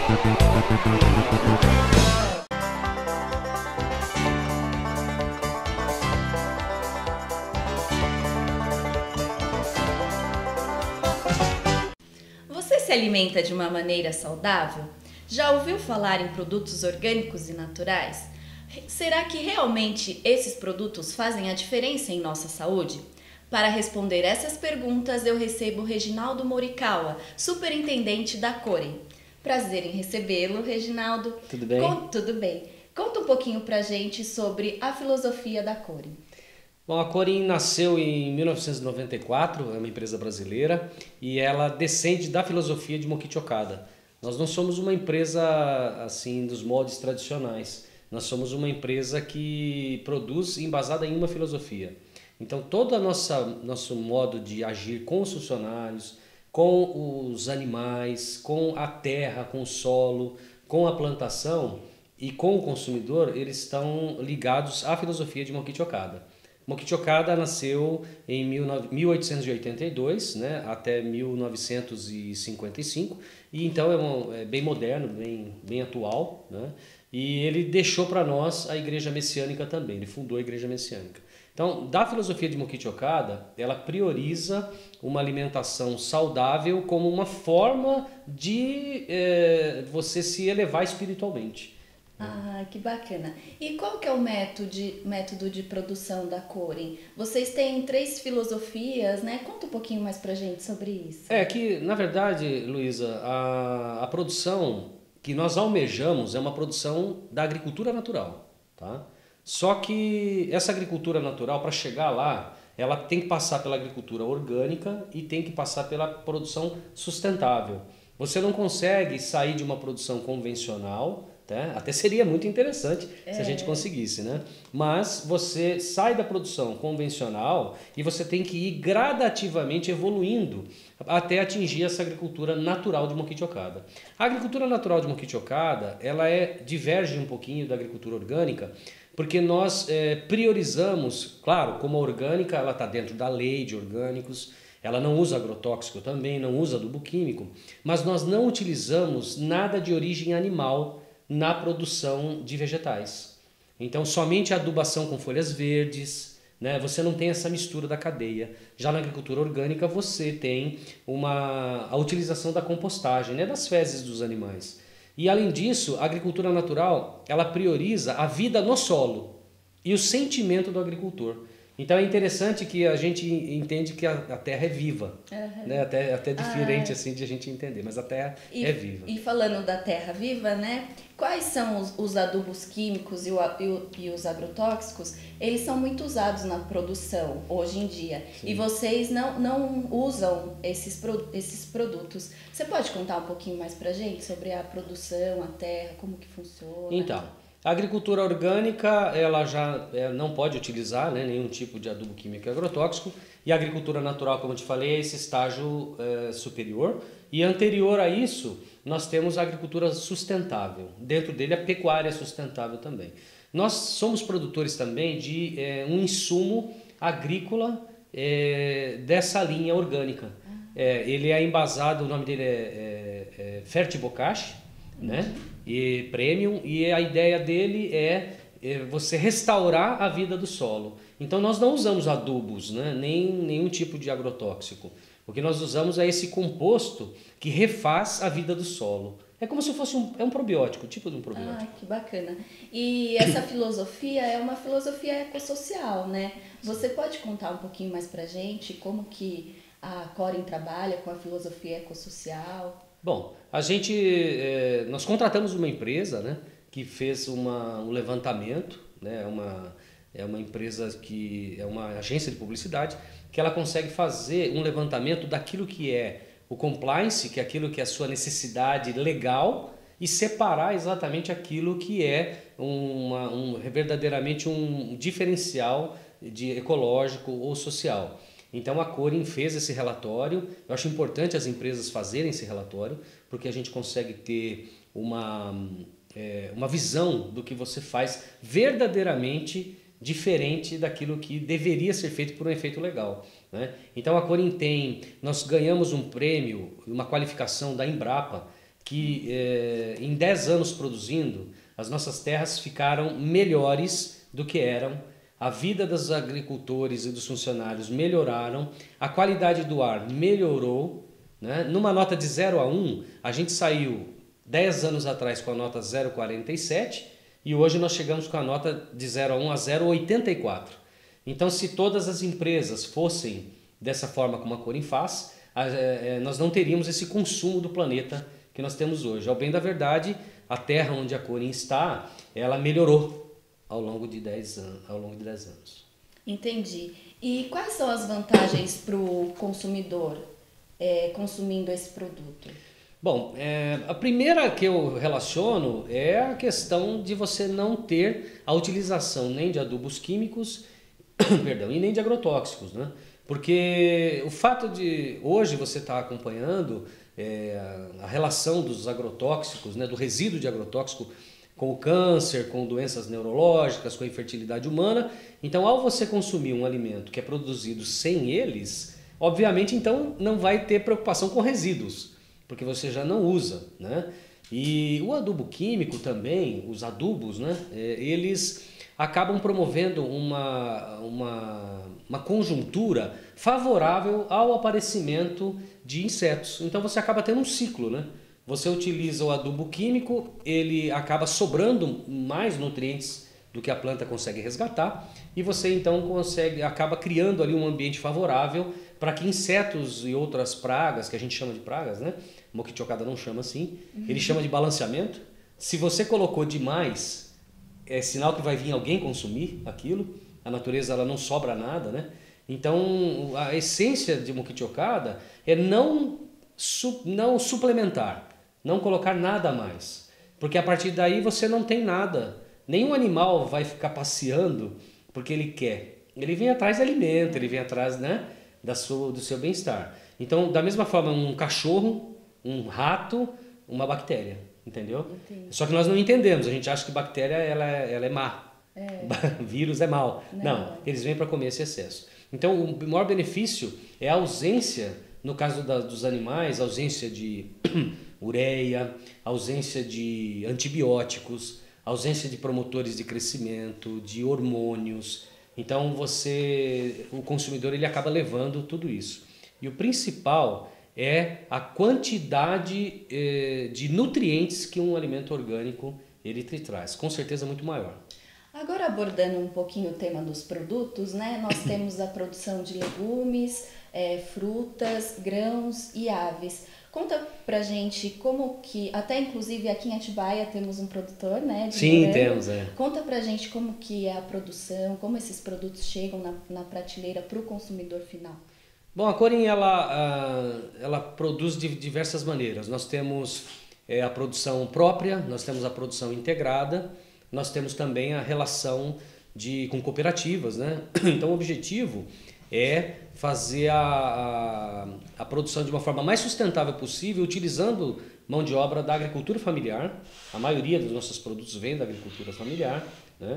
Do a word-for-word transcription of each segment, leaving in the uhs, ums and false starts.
Você se alimenta de uma maneira saudável? Já ouviu falar em produtos orgânicos e naturais? Será que realmente esses produtos fazem a diferença em nossa saúde? Para responder essas perguntas, eu recebo Reginaldo Morikawa, superintendente da Coren. Prazer em recebê-lo, Reginaldo. Tudo bem? Con- Tudo bem. Conta um pouquinho pra gente sobre a filosofia da Coren. Bom, a Coren nasceu em mil novecentos e noventa e quatro, é uma empresa brasileira e ela descende da filosofia de Mokichi Okada. Nós não somos uma empresa assim dos moldes tradicionais, nós somos uma empresa que produz embasada em uma filosofia. Então todo o nosso modo de agir com os funcionários, com os animais, com a terra, com o solo, com a plantação e com o consumidor, eles estão ligados à filosofia de Mokichi Okada. Mokichi Okada nasceu em mil oitocentos e oitenta e dois, né, até mil novecentos e cinquenta e cinco, e então é, um, é bem moderno, bem, bem atual, né, e ele deixou para nós a Igreja Messiânica também, ele fundou a Igreja Messiânica. Então, da filosofia de Mokichi Okada, ela prioriza uma alimentação saudável como uma forma de é, você se elevar espiritualmente. Ah, que bacana. E qual que é o método de, método de produção da Coren? Vocês têm três filosofias, né? Conta um pouquinho mais pra gente sobre isso. É que, na verdade, Luísa, a, a produção que nós almejamos é uma produção da agricultura natural, tá? Só que essa agricultura natural, para chegar lá, ela tem que passar pela agricultura orgânica e tem que passar pela produção sustentável. Você não consegue sair de uma produção convencional, tá? Até seria muito interessante é. se a gente conseguisse, né? Mas você sai da produção convencional e você tem que ir gradativamente evoluindo até atingir essa agricultura natural de Mokichi Okada. A agricultura natural de Mokichi Okada, ela é, diverge um pouquinho da agricultura orgânica, porque nós é, priorizamos, claro, como a orgânica ela está dentro da lei de orgânicos, ela não usa agrotóxico também, não usa adubo químico, mas nós não utilizamos nada de origem animal na produção de vegetais. Então somente a adubação com folhas verdes, né? Você não tem essa mistura da cadeia. Já na agricultura orgânica você tem uma, a utilização da compostagem, né? Das fezes dos animais. E além disso, a agricultura natural, ela prioriza a vida no solo e o sentimento do agricultor. Então é interessante que a gente entende que a, a terra é viva, uhum. né? Até, até diferente ah, assim de a gente entender, mas a terra e, é viva. E falando da terra viva, né? Quais são os, os adubos químicos e, o, e, o, e os agrotóxicos? Eles são muito usados na produção hoje em dia. Sim. E vocês não, não usam esses, pro, esses produtos. Você pode contar um pouquinho mais pra gente sobre a produção, a terra, como que funciona? Então, a agricultura orgânica ela já não pode utilizar, né, nenhum tipo de adubo químico e agrotóxico, e a agricultura natural, como eu te falei, é esse estágio é, superior, e anterior a isso nós temos a agricultura sustentável, dentro dele a pecuária sustentável também. Nós somos produtores também de é, um insumo agrícola é, dessa linha orgânica. É, ele é embasado, o nome dele é, é, é Fertibocache, né? E premium, e a ideia dele é, é você restaurar a vida do solo. Então nós não usamos adubos, né? Nem nenhum tipo de agrotóxico. O que nós usamos é esse composto que refaz a vida do solo. É como se fosse um, é um probiótico, tipo de um probiótico. Ah, que bacana. E essa filosofia é uma filosofia ecossocial, né? Você pode contar um pouquinho mais pra gente como que a Coren trabalha com a filosofia ecossocial? Bom, a gente, é, nós contratamos uma empresa, né, que fez uma, um levantamento, né, uma, é uma empresa que é uma agência de publicidade, que ela consegue fazer um levantamento daquilo que é o compliance, que é aquilo que é a sua necessidade legal, e separar exatamente aquilo que é uma, um, verdadeiramente um diferencial de ecológico ou social. Então a Coren fez esse relatório. Eu acho importante as empresas fazerem esse relatório, porque a gente consegue ter uma, é, uma visão do que você faz verdadeiramente diferente daquilo que deveria ser feito por um efeito legal, né? Então a Coren tem, nós ganhamos um prêmio, uma qualificação da Embrapa, que é, em dez anos produzindo, as nossas terras ficaram melhores do que eram, a vida dos agricultores e dos funcionários melhoraram, a qualidade do ar melhorou, né? Numa nota de zero a um, a gente saiu dez anos atrás com a nota zero vírgula quarenta e sete e hoje nós chegamos com a nota de zero a um a zero vírgula oitenta e quatro. Então, se todas as empresas fossem dessa forma como a Corim faz, nós não teríamos esse consumo do planeta que nós temos hoje. Ao bem da verdade, a terra onde a Corim está, ela melhorou ao longo de dez anos, ao longo de dez anos. Entendi. E quais são as vantagens para o consumidor é, consumindo esse produto? Bom, é, a primeira que eu relaciono é a questão de você não ter a utilização nem de adubos químicos, perdão, e nem de agrotóxicos, né? Porque o fato de hoje você estar acompanhando é, a relação dos agrotóxicos, né, do resíduo de agrotóxico com o câncer, com doenças neurológicas, com a infertilidade humana. Então, ao você consumir um alimento que é produzido sem eles, obviamente, então não vai ter preocupação com resíduos, porque você já não usa, né? E o adubo químico também, os adubos, né, eles acabam promovendo uma, uma, uma conjuntura favorável ao aparecimento de insetos. Então você acaba tendo um ciclo, né? Você utiliza o adubo químico, ele acaba sobrando mais nutrientes do que a planta consegue resgatar e você então consegue, acaba criando ali um ambiente favorável para que insetos e outras pragas, que a gente chama de pragas, né? Moquichocada não chama assim, uhum. Ele chama de balanceamento. Se você colocou demais, é sinal que vai vir alguém consumir aquilo, a natureza ela não sobra nada, né? Então a essência de Moquichocada é não, su, não suplementar, não colocar nada a mais, porque a partir daí você não tem nada. Nenhum animal vai ficar passeando porque ele quer. Ele vem atrás de alimento, ele vem atrás, né, da sua, do seu bem-estar. Então, da mesma forma, um cachorro, um rato, uma bactéria, entendeu? Entendi. Só que nós não entendemos, a gente acha que bactéria ela, ela é má, é. Vírus é mau. Não, não, eles vêm para comer esse excesso. Então, o maior benefício é a ausência, no caso da, dos animais, a ausência de ureia, ausência de antibióticos, ausência de promotores de crescimento, de hormônios. Então você, o consumidor, ele acaba levando tudo isso. E o principal é a quantidade eh, de nutrientes que um alimento orgânico ele te traz, com certeza muito maior. Agora abordando um pouquinho o tema dos produtos, né? Nós temos a produção de legumes, é, frutas, grãos e aves. Conta pra gente como que, até inclusive aqui em Atibaia temos um produtor, né? De Sim, morango. temos, é. Conta pra gente como que é a produção, como esses produtos chegam na, na prateleira para o consumidor final. Bom, a Corim, ela, ela produz de diversas maneiras. Nós temos é, a produção própria, nós temos a produção integrada, nós temos também a relação de, com cooperativas, né? Então o objetivo é fazer a, a, a produção de uma forma mais sustentável possível, utilizando mão de obra da agricultura familiar. A maioria dos nossos produtos vem da agricultura familiar, né?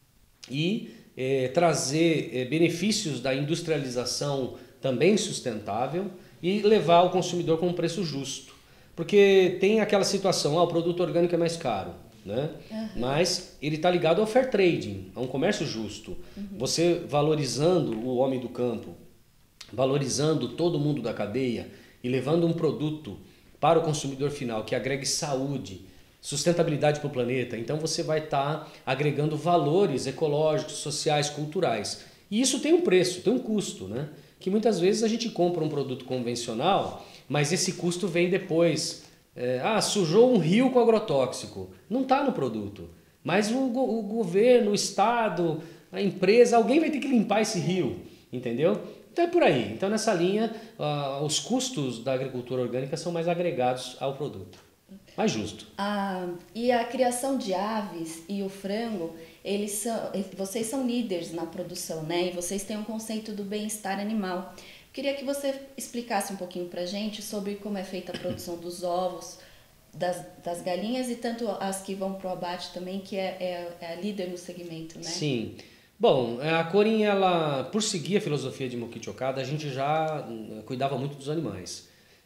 E é, trazer é, benefícios da industrialização também sustentável e levar ao consumidor com um preço justo. Porque tem aquela situação, ah, o produto orgânico é mais caro, né? Uhum. Mas ele está ligado ao fair trading, a um comércio justo. Uhum. Você valorizando o homem do campo, valorizando todo mundo da cadeia e levando um produto para o consumidor final que agregue saúde, sustentabilidade para o planeta, então você vai estar tá agregando valores ecológicos, sociais, culturais. E isso tem um preço, tem um custo, né? Que muitas vezes a gente compra um produto convencional, mas esse custo vem depois. É, ah, sujou um rio com agrotóxico. Não está no produto. Mas o, o governo, o Estado, a empresa, alguém vai ter que limpar esse rio, entendeu? Então é por aí. Então nessa linha, uh, os custos da agricultura orgânica são mais agregados ao produto. Mais justo. Ah, e a criação de aves e o frango, eles são, vocês são líderes na produção, né? E vocês têm um conceito do bem-estar animal. Queria que você explicasse um pouquinho pra gente sobre como é feita a produção dos ovos, das, das galinhas e tanto as que vão pro abate também, que é, é, é a líder no segmento, né? Sim. Bom, a Corim, ela, por seguir a filosofia de Moquichocada, a gente já cuidava muito dos animais.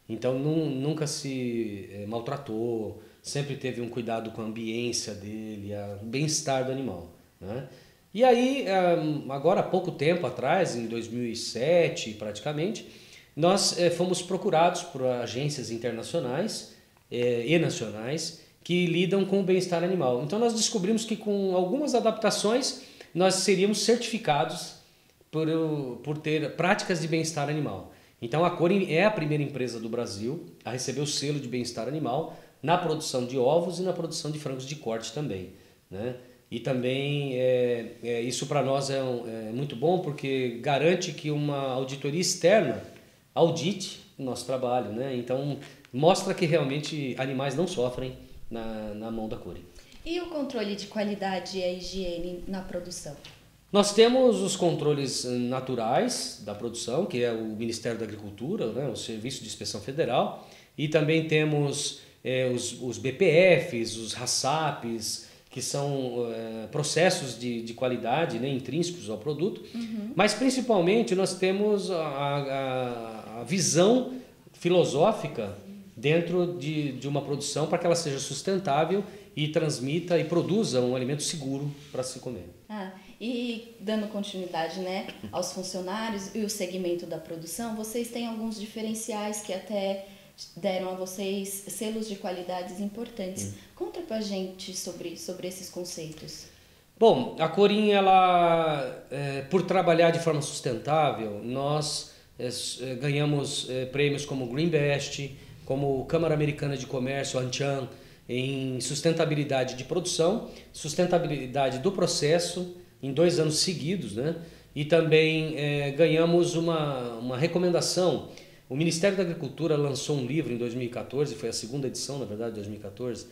Então nu- nunca se eh, maltratou, sempre teve um cuidado com a ambiência dele, a- o bem-estar do animal, né? E aí, ah, agora há pouco tempo atrás, em dois mil e sete praticamente, nós eh, fomos procurados por agências internacionais eh, e nacionais que lidam com o bem-estar animal. Então nós descobrimos que com algumas adaptações nós seríamos certificados por, o- por ter práticas de bem-estar animal. Então a Corin é a primeira empresa do Brasil a receber o selo de bem-estar animal na produção de ovos e na produção de frangos de corte também, né? E também é, é, isso para nós é, um- é muito bom porque garante que uma auditoria externa audite o nosso trabalho, né? Então mostra que realmente animais não sofrem na, na mão da Corin. E o controle de qualidade e a higiene na produção? Nós temos os controles naturais da produção, que é o Ministério da Agricultura, né, o Serviço de Inspeção Federal, e também temos é, os, os B P Fs, os RASAPs, que são é, processos de, de qualidade, né, intrínsecos ao produto, uhum. Mas principalmente nós temos a, a, a visão filosófica dentro de, de uma produção para que ela seja sustentável e transmita e produza um alimento seguro para se comer. Ah, e dando continuidade, né, aos funcionários e o segmento da produção, vocês têm alguns diferenciais que até deram a vocês selos de qualidades importantes. Hum. Conta pra gente sobre, sobre esses conceitos. Bom, a Corin, ela, é, por trabalhar de forma sustentável, nós é, ganhamos é, prêmios como Green Best, como Câmara Americana de Comércio, ANCHAN, em sustentabilidade de produção, sustentabilidade do processo, em dois anos seguidos, né? E também é, ganhamos uma, uma recomendação. O Ministério da Agricultura lançou um livro em dois mil e quatorze, foi a segunda edição, na verdade, de dois mil e quatorze,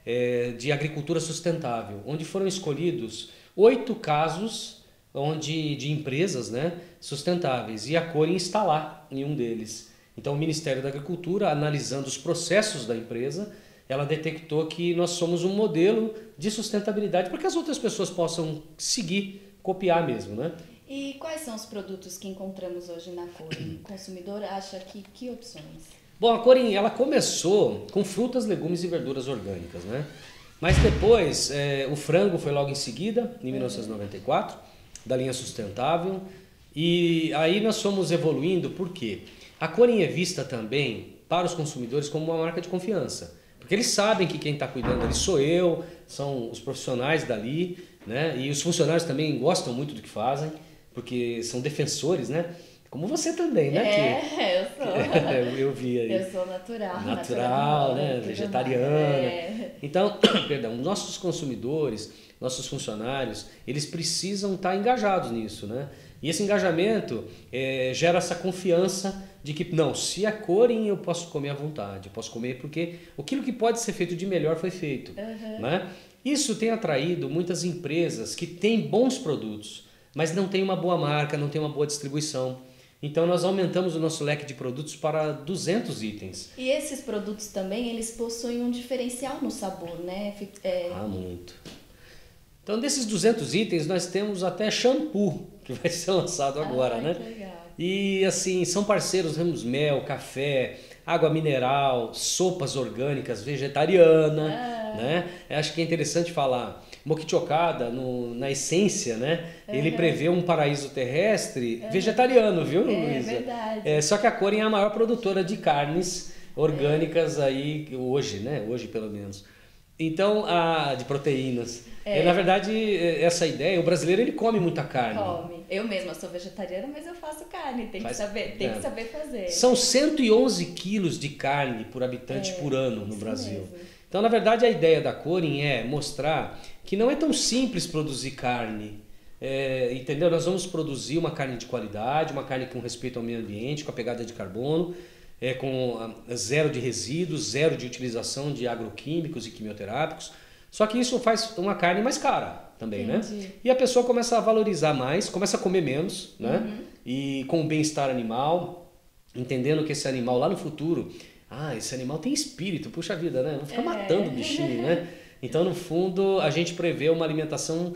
é, de agricultura sustentável, onde foram escolhidos oito casos onde, de empresas, né, sustentáveis, e a Corin está lá em um deles. Então o Ministério da Agricultura, analisando os processos da empresa, ela detectou que nós somos um modelo de sustentabilidade para que as outras pessoas possam seguir, copiar mesmo, né? E quais são os produtos que encontramos hoje na Corin? O consumidor acha que que opções? Bom, a Corin, ela começou com frutas, legumes e verduras orgânicas, né? Mas depois, é, o frango foi logo em seguida, em mil novecentos e noventa e quatro, da linha sustentável. E aí nós fomos evoluindo, por quê? A Corin é vista também para os consumidores como uma marca de confiança. Porque eles sabem que quem está cuidando ali sou eu, são os profissionais dali, né? E os funcionários também gostam muito do que fazem, porque são defensores, né? Como você também, né? É, que, eu sou. eu, eu vi aí. Eu sou natural. Natural, natural né? Vegetariana. É. Então, perdão, nossos consumidores, nossos funcionários, eles precisam estar engajados nisso, né? E esse engajamento é, gera essa confiança de que, não, se a Corin eu posso comer à vontade, eu posso comer porque aquilo que pode ser feito de melhor foi feito. Uhum. Né? Isso tem atraído muitas empresas que têm bons produtos, mas não tem uma boa marca, não tem uma boa distribuição. Então nós aumentamos o nosso leque de produtos para duzentos itens. E esses produtos também, eles possuem um diferencial no sabor, né? É... Ah, muito. Então desses duzentos itens nós temos até shampoo, que vai ser lançado agora, ah, né? Que legal. E assim, são parceiros, temos mel, café, água mineral, sopas orgânicas, vegetariana, ah. né? Acho que é interessante falar. Mokichokada, no, na essência, né? Uhum. Ele prevê um paraíso terrestre uhum. vegetariano, viu, é, Luísa? É verdade. É, só que a Corin é a maior produtora de carnes orgânicas é. aí, hoje, né? Hoje, pelo menos. Então, a, de proteínas. É. É, na verdade, essa ideia, o brasileiro ele come muita carne. Come. Eu mesma sou vegetariana, mas eu faço carne. Tem, Faz, que, saber, tem é. que saber fazer. São cento e onze quilos de carne por habitante é, por ano no Brasil. Mesmo. Então, na verdade, a ideia da Corin é mostrar que não é tão simples produzir carne. É, entendeu? Nós vamos produzir uma carne de qualidade, uma carne com respeito ao meio ambiente, com a pegada de carbono, é, com zero de resíduos, zero de utilização de agroquímicos e quimioterápicos. Só que isso faz uma carne mais cara também, Entendi. Né? E a pessoa começa a valorizar mais, começa a comer menos, né? Uhum. E com o bem-estar animal, entendendo que esse animal lá no futuro, ah, esse animal tem espírito, puxa vida, né? Não fica é. matando o bichinho, né? Então, no fundo, a gente prevê uma alimentação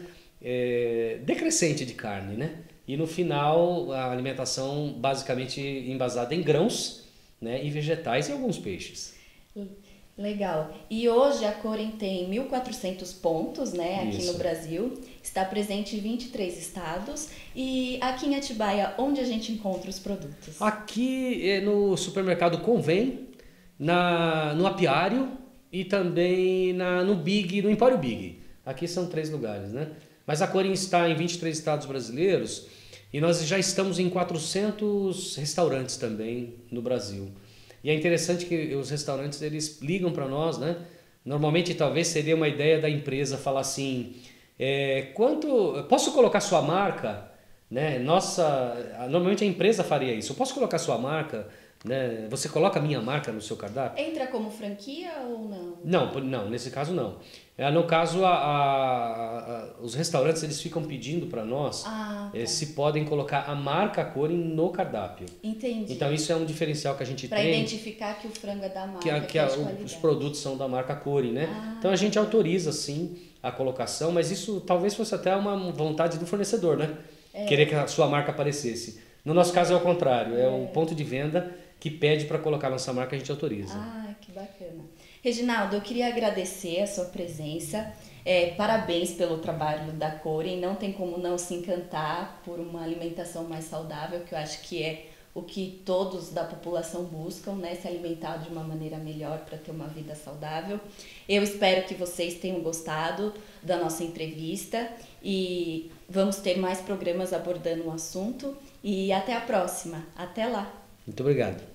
é, decrescente de carne, né? E no final, a alimentação basicamente embasada em grãos, né, e vegetais e alguns peixes. Legal. E hoje a Coren tem mil e quatrocentos pontos, né, aqui Isso. no Brasil. Está presente em vinte e três estados. E aqui em Atibaia, onde a gente encontra os produtos? Aqui é no supermercado Convém, na, no Apiário e também na, no Big, no Empório Big. Aqui são três lugares, né? Mas a Coren está em vinte e três estados brasileiros e nós já estamos em quatrocentos restaurantes também no Brasil. E é interessante que os restaurantes eles ligam para nós, né? Normalmente talvez seria uma ideia da empresa falar assim, é, quanto posso colocar sua marca, né? Nossa, normalmente a empresa faria isso. Eu posso colocar sua marca, né? Você coloca a minha marca no seu cardápio? Entra como franquia ou não? Não, não, nesse caso não. É, no caso, a, a, a, os restaurantes eles ficam pedindo para nós ah, tá. eh, se podem colocar a marca Coren no cardápio. Entendi. Então isso é um diferencial que a gente pra tem. Para identificar que o frango é da marca, que, a, que, que é a, de o, os produtos são da marca Coren, né? Ah, então a gente autoriza sim a colocação, mas isso talvez fosse até uma vontade do fornecedor, né? É. Querer que a sua marca aparecesse. No nosso caso é o contrário, é, é o ponto de venda que pede para colocar nossa marca, a gente autoriza. Ah, que bacana. Reginaldo, eu queria agradecer a sua presença. É, parabéns pelo trabalho da Coren. Não tem como não se encantar por uma alimentação mais saudável, que eu acho que é o que todos da população buscam, né? Se alimentar de uma maneira melhor para ter uma vida saudável. Eu espero que vocês tenham gostado da nossa entrevista e vamos ter mais programas abordando o assunto. E até a próxima. Até lá. Muito obrigado.